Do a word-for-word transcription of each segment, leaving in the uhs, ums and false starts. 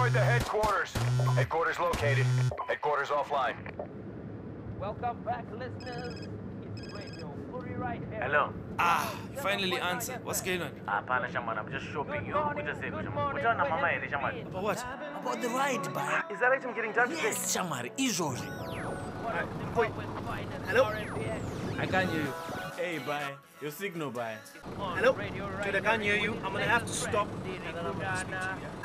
destroyed the headquarters. Headquarters located. Headquarters offline. Welcome back, listeners. It's Radio Puri right here. Hello. Ah, finally answered. What's going on? Ah, Pana Shaman, I'm just shopping you. morning, What you say, good Shaman? morning, What on where Mama have you Shaman? been? About what? About the ride, bye. Is that item getting done today? Yes, Shamar, easily. Wait. Hello? I can't hear you. Hey, bye. Your signal, bye. Hello? Dude, I can't hear you. I'm gonna have to stop. And then I'm gonna speak to you.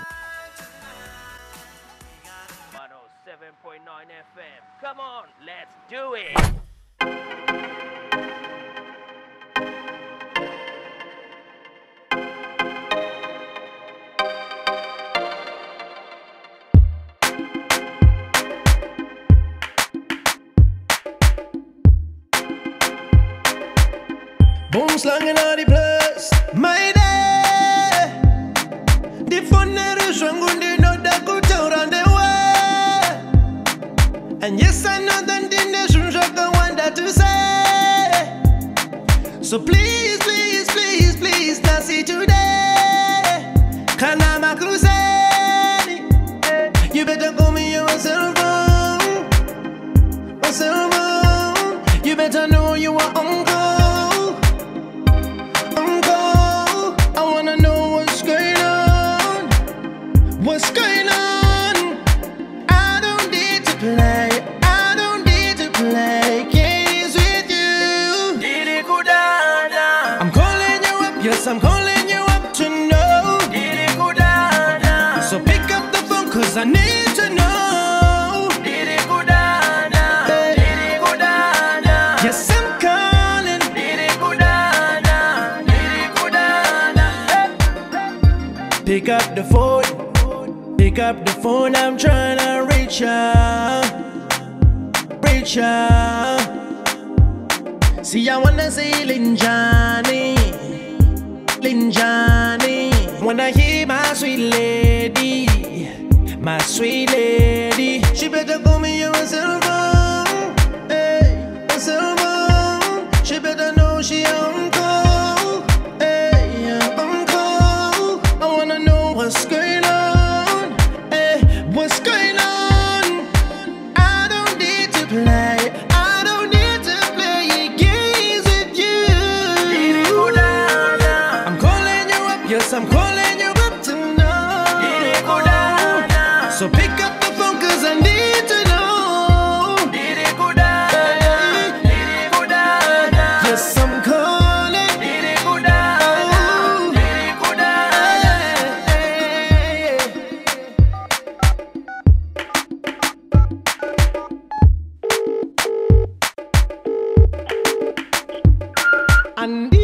one oh seven point nine F M. Come on, let's do it. Boom slang in all the place, my day. The fun never strong on the note that could tell on the way. And yes, I know that the nation shock I want that to say. So please, please, please, please, now see today. Can I'm a crusade. You better call me your cell phone. My cell phone. You better know you are uncle. What's going on? I don't need to play. I don't need to play games with you. Didi Kudana. I'm calling you up, yes, I'm calling you up to know. Didi Kudana. So pick up the phone, cause I need to know. Didi Kudana. Hey. Didi Kudana. Yes, I'm calling. Didi Kudana. Didi Kudana. Pick up the phone. Pick up the phone, I'm trying to reach ya. Reach ya. See, I wanna say Linjani. Linjani. When I hear my sweet lady, my sweet lady, she better call me your cell phone. Hey, a cell phone. She better know she on call. Hey, on call. I wanna know what's going on. What's going on? I don't need to play. I don't need to play games with you. I'm calling you up, yes, I'm calling you up to know. So pick up the phone, cause I need to know. Yes, I'm calling. And